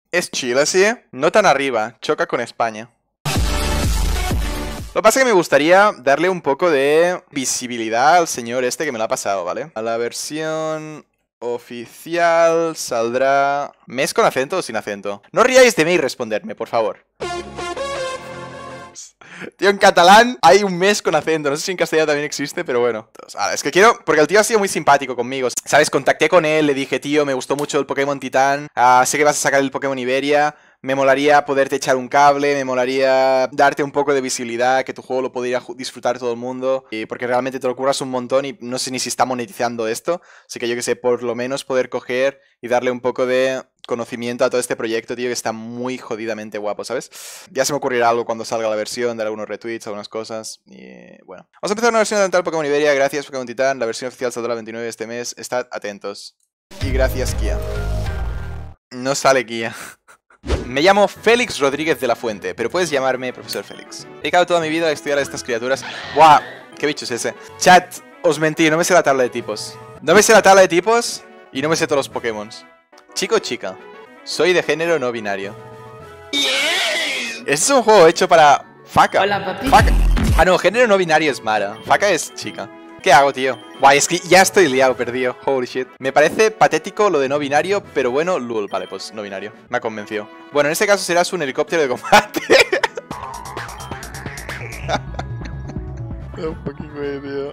Es Chile, sí. No tan arriba. Choca con España. Lo que pasa es que me gustaría darle un poco de visibilidad al señor este que me lo ha pasado, ¿vale? A la versión oficial saldrá... ¿Mes con acento o sin acento? No ríais de mí y responderme, por favor. Tío, en catalán hay un mes con acento. No sé si en castellano también existe, pero bueno. Es que quiero... Porque el tío ha sido muy simpático conmigo, ¿sabes? Contacté con él, le dije, tío, me gustó mucho el Pokémon Titán. Sé que vas a sacar el Pokémon Iberia. Me molaría poderte echar un cable, me molaría darte un poco de visibilidad, que tu juego lo pudiera disfrutar todo el mundo. Y porque realmente te lo curras un montón y no sé ni si está monetizando esto. Así que yo que sé, por lo menos poder coger y darle un poco de conocimiento a todo este proyecto, tío, que está muy jodidamente guapo, ¿sabes? Ya se me ocurrirá algo cuando salga la versión, dar algunos retweets, algunas cosas. Y bueno. Vamos a empezar una versión de Pokémon Iberia. Gracias, Pokémon Titán. La versión oficial saldrá el 29 de este mes. Estad atentos. Y gracias, Kia. No sale Kia. Me llamo Félix Rodríguez de la Fuente, pero puedes llamarme Profesor Félix. He dedicado toda mi vida a estudiar a estas criaturas. ¡Buah! ¿Qué bicho es ese? Chat, os mentí, no me sé la tabla de tipos. No me sé la tabla de tipos y no me sé todos los Pokémon. Chico o chica, soy de género no binario. Este es un juego hecho para Faka. Hola, papi. Faka. Ah, no, género no binario es Mara. Faka es chica. ¿Qué hago, tío? Guay, es que ya estoy liado, perdido. Holy shit. Me parece patético lo de no binario, pero bueno, lul. Vale, pues no binario. Me ha convencido. Bueno, en este caso serás un helicóptero de combate. No fucking way, tío.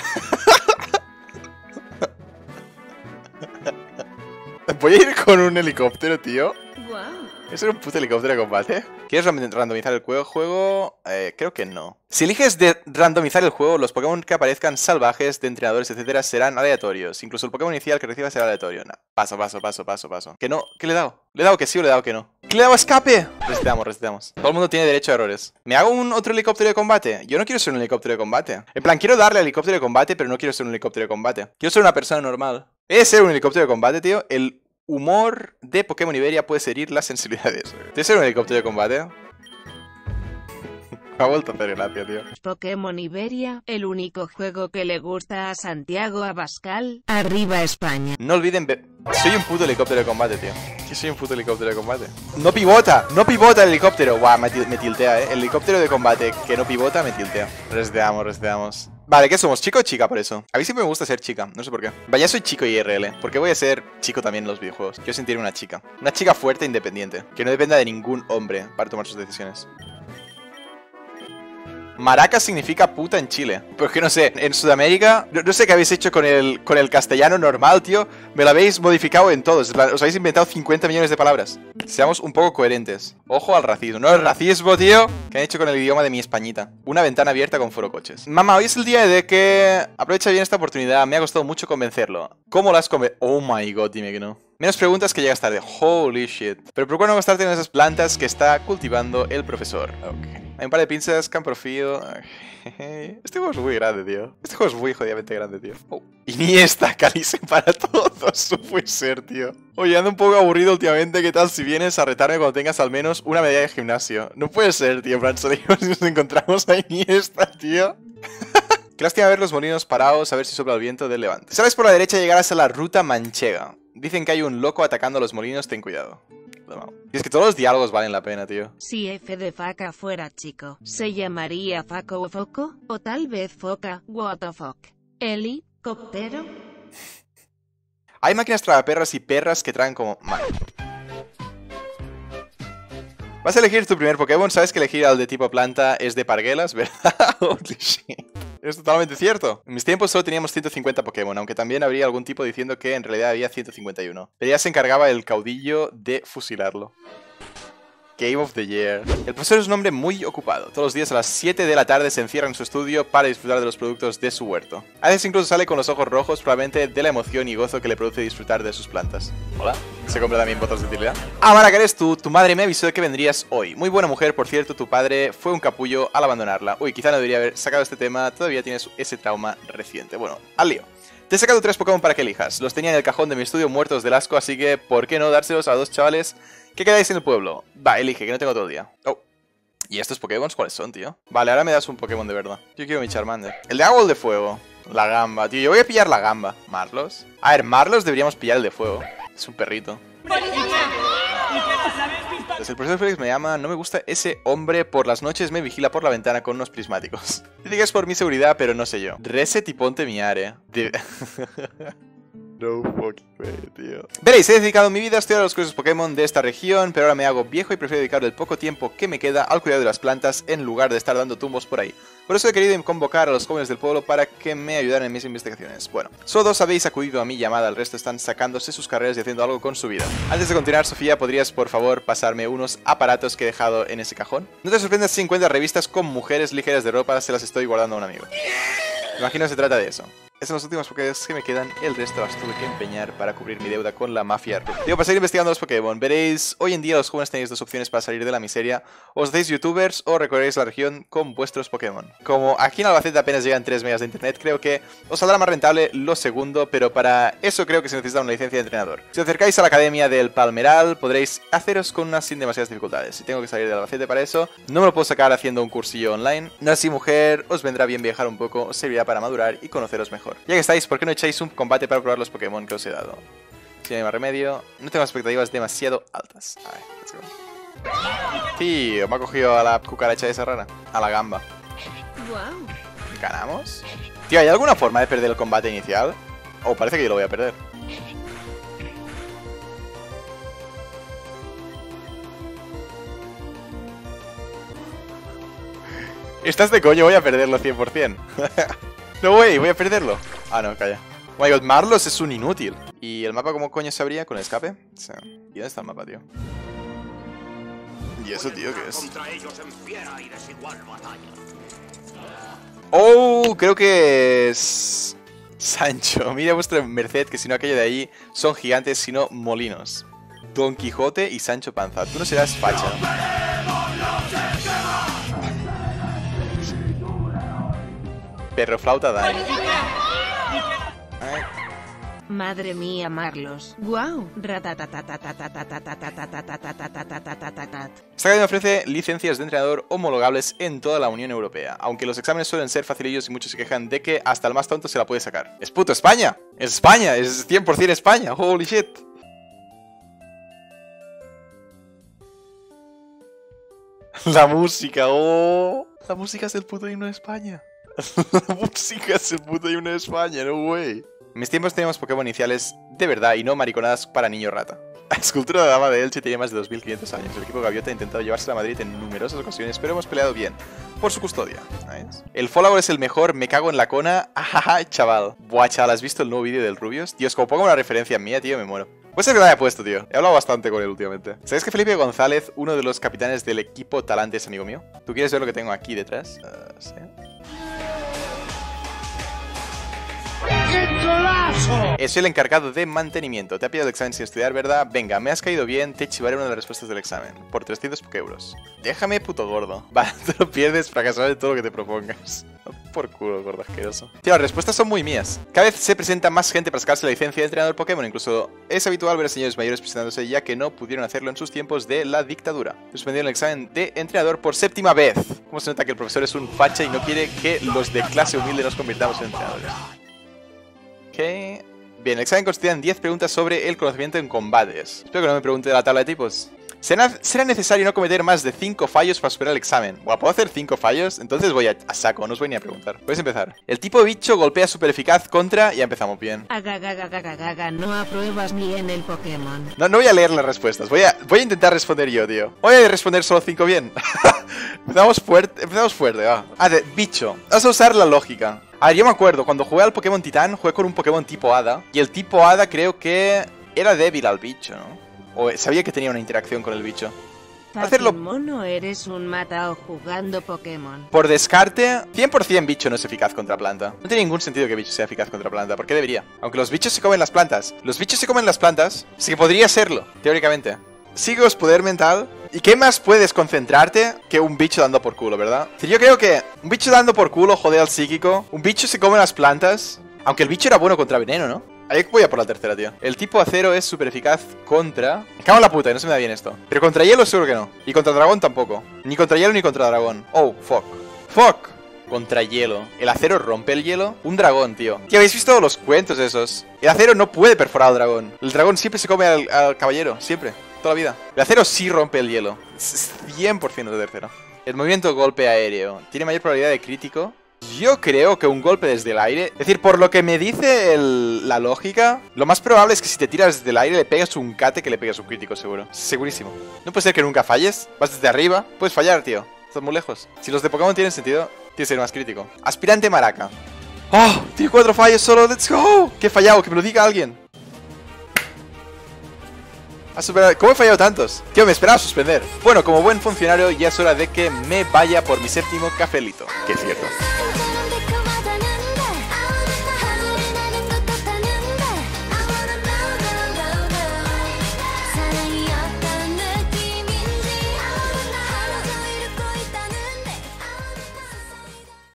Voy a ir con un helicóptero, tío. Wow. ¿Es un puto helicóptero de combate? ¿Quieres randomizar el juego? Creo que no. Si eliges de randomizar el juego, los Pokémon que aparezcan salvajes, de entrenadores, etcétera, serán aleatorios. Incluso el Pokémon inicial que recibas será aleatorio. No. Paso. ¿Que no? ¿Qué le he dado? ¿Le he dado que sí o le he dado que no? ¿Qué le he dado escape? Reseteamos. Todo el mundo tiene derecho a errores. ¿Me hago un otro helicóptero de combate? Yo no quiero ser un helicóptero de combate. En plan, quiero darle al helicóptero de combate, pero no quiero ser un helicóptero de combate. Quiero ser una persona normal. He de ser un helicóptero de combate, tío. El humor de Pokémon Iberia puede herir las sensibilidades. ¿Tienes ser un helicóptero de combate? Me ha vuelto a hacer gracia, tío. Pokémon Iberia, el único juego que le gusta a Santiago Abascal. Arriba España. No olviden soy un puto helicóptero de combate, tío. Que soy un puto helicóptero de combate. ¡No pivota! ¡No pivota el helicóptero! Guau, me tiltea, El helicóptero de combate que no pivota me tiltea. Reseteamos. Vale, ¿qué somos? ¿Chico o chica por eso? A mí siempre me gusta ser chica, no sé por qué. Vaya, soy chico IRL. ¿Por qué voy a ser chico también en los videojuegos? Quiero sentirme una chica. Una chica fuerte e independiente. Que no dependa de ningún hombre para tomar sus decisiones. Maraca significa puta en Chile. Pero es que no sé, en Sudamérica, no sé qué habéis hecho con el castellano normal, tío. Me lo habéis modificado en todos. Os habéis inventado 50 millones de palabras. Seamos un poco coherentes. Ojo al racismo. No el racismo, tío. ¿Qué han hecho con el idioma de mi españita? Una ventana abierta con foro coches. Mamá, hoy es el día de que... Aprovecha bien esta oportunidad. Me ha costado mucho convencerlo. ¿Cómo lo has convencido? Oh my god, dime que no. Menos preguntas que llegas tarde. Holy shit. Pero procura no gastarte en esas plantas que está cultivando el profesor. Ok. Hay un par de pinzas, Camprofío. Este juego es muy grande, tío. Este juego es muy jodidamente grande, tío. Oh. Iniesta, Calice para todos. No puede ser, tío. Oye, ando un poco aburrido últimamente. ¿Qué tal si vienes a retarme cuando tengas al menos una medalla de gimnasio? No puede ser, tío. En plan, salimos y nos encontramos a Iniesta, tío. Qué lástima ver los molinos parados a ver si sopla el viento del levante. Si sales por la derecha llegarás a la ruta manchega. Dicen que hay un loco atacando a los molinos, ten cuidado. Y es que todos los diálogos valen la pena, tío. Si F de Faca fuera chico, ¿se llamaría Faco o Foco? O tal vez Foca, what the fuck. ¿Helicóptero? Hay máquinas tragaperras y perras que traen como... Vas a elegir tu primer Pokémon, sabes que elegir al de tipo planta es de parguelas, ¿verdad? Holy shit. Es totalmente cierto. En mis tiempos solo teníamos 150 Pokémon, aunque también habría algún tipo diciendo que en realidad había 151. Pero ya se encargaba el caudillo de fusilarlo. Game of the Year. El profesor es un hombre muy ocupado. Todos los días a las 7 de la tarde se encierra en su estudio para disfrutar de los productos de su huerto. A veces incluso sale con los ojos rojos, probablemente de la emoción y gozo que le produce disfrutar de sus plantas. Hola. Se compra también botas de utilidad. Ah, Mara, ¿qué eres tú? Tu madre me avisó de que vendrías hoy. Muy buena mujer, por cierto, tu padre fue un capullo al abandonarla. Uy, quizá no debería haber sacado este tema, todavía tienes ese trauma reciente. Bueno, al lío. Te he sacado 3 Pokémon para que elijas. Los tenía en el cajón de mi estudio muertos del asco, así que ¿por qué no dárselos a 2 chavales que quedáis en el pueblo? Va, elige, que no tengo todo el día. Oh. ¿Y estos Pokémon cuáles son, tío? Vale, ahora me das un Pokémon de verdad. Yo quiero mi Charmander. El de agua o el de fuego. La gamba, tío. Yo voy a pillar la gamba. ¿Marlos? A ver, Marlos deberíamos pillar el de fuego. Es un perrito. ¡Policía! ¿Y qué no sabe Entonces el profesor Félix me llama, no me gusta ese hombre, por las noches me vigila por la ventana con unos prismáticos. Dice que es por mi seguridad, pero no sé yo. Reset y ponte mi área. No fucking way, tío. Veréis, he dedicado mi vida a estudiar los cursos Pokémon de esta región, pero ahora me hago viejo y prefiero dedicar el poco tiempo que me queda al cuidado de las plantas en lugar de estar dando tumbos por ahí. Por eso he querido convocar a los jóvenes del pueblo para que me ayudaran en mis investigaciones. Bueno, solo dos habéis acudido a mi llamada, el resto están sacándose sus carreras y haciendo algo con su vida. Antes de continuar, Sofía, ¿podrías por favor pasarme unos aparatos que he dejado en ese cajón? No te sorprendas si encuentras revistas con mujeres ligeras de ropa, se las estoy guardando a un amigo. Imagino que se trata de eso. Estos son los últimos Pokémon que me quedan, el resto las tuve que empeñar para cubrir mi deuda con la mafia. Digo, para seguir investigando los Pokémon, veréis, hoy en día los jóvenes tenéis dos opciones para salir de la miseria. Os hacéis youtubers o recorréis la región con vuestros Pokémon. Como aquí en Albacete apenas llegan 3 megas de internet, creo que os saldrá más rentable lo segundo, pero para eso creo que se necesita una licencia de entrenador. Si os acercáis a la academia del Palmeral, podréis haceros con unas sin demasiadas dificultades. Si tengo que salir de Albacete para eso, no me lo puedo sacar haciendo un cursillo online. No así, mujer, os vendrá bien viajar un poco, os servirá para madurar y conoceros mejor. Ya que estáis, ¿por qué no echáis un combate para probar los Pokémon que os he dado? Si no hay más remedio, no tengo expectativas demasiado altas. A ver, let's go. Tío, me ha cogido a la cucaracha esa rara. A la gamba. Wow. ¿Ganamos? Tío, ¿hay alguna forma de perder el combate inicial? Oh, parece que yo lo voy a perder. Estás de coño, voy a perderlo 100%. No, voy a perderlo. Ah, no, calla. Oh my god, Marlos es un inútil. ¿Y el mapa cómo coño se abría? ¿Con el escape? Sí. ¿Y dónde está el mapa, tío? ¿Y eso, tío, qué es? Oh, creo que es... Sancho. Mira vuestra merced, que si no aquello de ahí son gigantes, sino molinos. Don Quijote y Sancho Panza. Tú no serás facha, ¿no? Perro flauta Dani. Madre mía, Marlos. Wow. Esta academia ofrece licencias de entrenador homologables en toda la Unión Europea, aunque los exámenes suelen ser facilillos y muchos se quejan de que hasta el más tonto se la puede sacar. ¡Es puto España! ¡Es España! ¡Es 100% España! ¡Holy shit! La música, oh. La música es el puto himno de España. La música es el puto himno de España, no way. En mis tiempos teníamos Pokémon iniciales de verdad y no mariconadas para niño rata. La escultura de la dama de Elche tiene más de 2500 años. El equipo Gaviota ha intentado llevarse a Madrid en numerosas ocasiones, pero hemos peleado bien por su custodia. Nice. El follower es el mejor, me cago en la cona. Ajaja, chaval. Buah, chaval, ¿has visto el nuevo vídeo del Rubius? Dios, como pongo una referencia mía, tío, me muero. Puede ser que lo haya puesto, tío. He hablado bastante con él últimamente. ¿Sabes que Felipe González, uno de los capitanes del equipo Talante, es amigo mío? ¿Tú quieres ver lo que tengo aquí detrás? Sí. Soy el encargado de mantenimiento. Te ha pillado el examen sin estudiar, ¿verdad? Venga, me has caído bien, te chivaré una de las respuestas del examen. Por 300 Pokéeuros. Déjame, puto gordo. Vale, te lo pierdes, fracasarás de todo lo que te propongas. Por culo, gordo asqueroso. Tío, las respuestas son muy mías. Cada vez se presenta más gente para sacarse la licencia de entrenador Pokémon. Incluso es habitual ver a señores mayores presentándose, ya que no pudieron hacerlo en sus tiempos de la dictadura. Suspendieron el examen de entrenador por 7ª vez. ¿Cómo se nota que el profesor es un facha y no quiere que los de clase humilde nos convirtamos en entrenadores? Ok. Bien, el examen consistía en 10 preguntas sobre el conocimiento en combates. Espero que no me pregunte de la tabla de tipos. Será necesario no cometer más de 5 fallos para superar el examen. Buah, ¿puedo hacer 5 fallos? Entonces voy a saco, no os voy ni a preguntar. Puedes empezar. El tipo de bicho golpea súper eficaz contra... Ya empezamos bien. No apruebas ni en el Pokémon. No voy a leer las respuestas. Voy a intentar responder yo, tío. Voy a responder solo 5 bien. Empezamos fuerte, va. Bicho. Vas a usar la lógica. A ver, yo me acuerdo, cuando jugué al Pokémon Titán, jugué con un Pokémon tipo Hada. Y el tipo Hada creo que era débil al bicho, ¿no? O sabía que tenía una interacción con el bicho. Hacerlo... mono, eres un matao jugando Pokémon. Por descarte, 100% bicho no es eficaz contra planta. No tiene ningún sentido que bicho sea eficaz contra planta. ¿Por qué debería? Aunque los bichos se comen las plantas. Los bichos se comen las plantas. Sí que podría serlo, teóricamente. Sigos poder mental. ¿Y qué más puedes concentrarte que un bicho dando por culo, verdad? Si yo creo que un bicho dando por culo jode al psíquico. Un bicho se come las plantas. Aunque el bicho era bueno contra veneno, ¿no? Ahí voy a por la tercera, tío. El tipo acero es súper eficaz contra... Me cago en la puta, no se me da bien esto. Pero contra hielo seguro que no. Y contra dragón tampoco. Ni contra hielo ni contra dragón. Oh, fuck. Fuck. Contra hielo. ¿El acero rompe el hielo? Un dragón, tío. Tío, ¿habéis visto los cuentos esos? El acero no puede perforar al dragón. El dragón siempre se come al caballero. Siempre. toda la vida. El acero sí rompe el hielo. Es 100% de tercero. El movimiento golpe aéreo. Tiene mayor probabilidad de crítico. Yo creo que un golpe desde el aire... Es decir, por lo que me dice la lógica, lo más probable es que si te tiras desde el aire le pegas un cate que le pegas un crítico, seguro. Segurísimo. No puede ser que nunca falles. Vas desde arriba. Puedes fallar, tío. Estás muy lejos. Si los de Pokémon tienen sentido, tiene que ser más crítico. Aspirante Maraca. ¡Oh! Tiene 4 fallos solo. ¡Let's go! ¿Qué he fallado? Que me lo diga alguien. ¿Cómo he fallado tantos? Tío, me esperaba suspender. Bueno, como buen funcionario ya es hora de que me vaya por mi séptimo cafelito. Que es cierto.